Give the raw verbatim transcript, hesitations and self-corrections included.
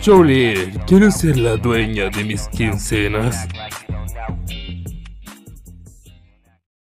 Jolie, ¿quieres ser la dueña de mis quincenas?